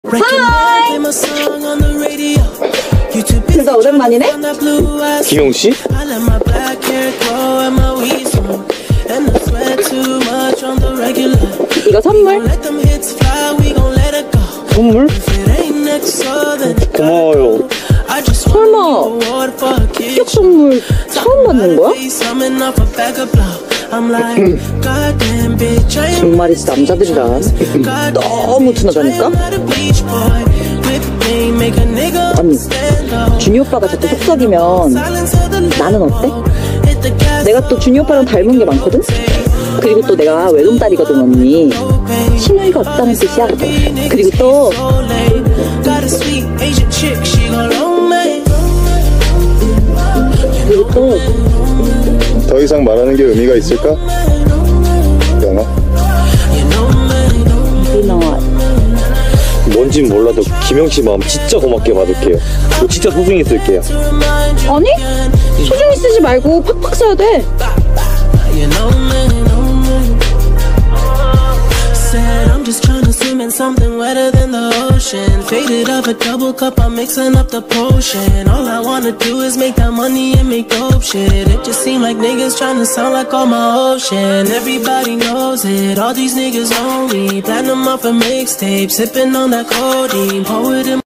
하이! 진짜 오랜만이네? 김용씨? 이거 선물? 선물? 고마워요. 설마 합격 선물 처음 받는 거야? 정말이지 남자들이란 너무 둔하다니까? 아니 준이 오빠가 자꾸 속썩이면 나는 어때? 내가 또 준이 오빠랑 닮은 게 많거든? 그리고 또 내가 외동딸이거든 언니. 신우이가 없다는 뜻이야. 그리고 또 더 이상 말하는 게 의미가 있을까? 영아? 뭔진 몰라도 김영씨 마음 진짜 고맙게 받을게요. 저 진짜 소중히 쓸게요. 아니? 소중히 쓰지 말고 팍팍 써야 돼. I'm just trying to swim in something wetter than the ocean. Faded up a double cup, I'm mixing up the potion. All I wanna do is make that money and make dope shit. It just seem like niggas trying to sound like all my ocean. Everybody knows it, all these niggas know me. Platinum off a mixtape, sipping on that codeine. Pour it in